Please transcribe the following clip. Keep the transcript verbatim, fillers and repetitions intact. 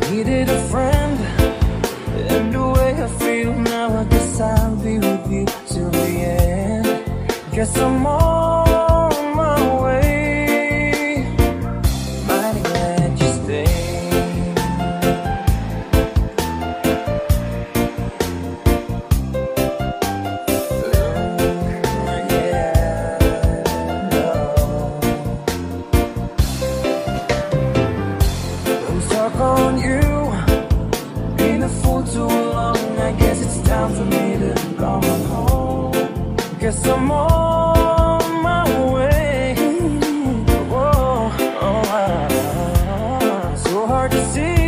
needed a friend, and the way I feel now, I guess I'll be with you till the end. Guess I'm on my way. Mighty glad you stayed. Yeah, no. I'm stuck on you, been a fool too long. I guess it's time for me to come home. Guess I'm on my way. Whoa, oh, ah, so hard to see.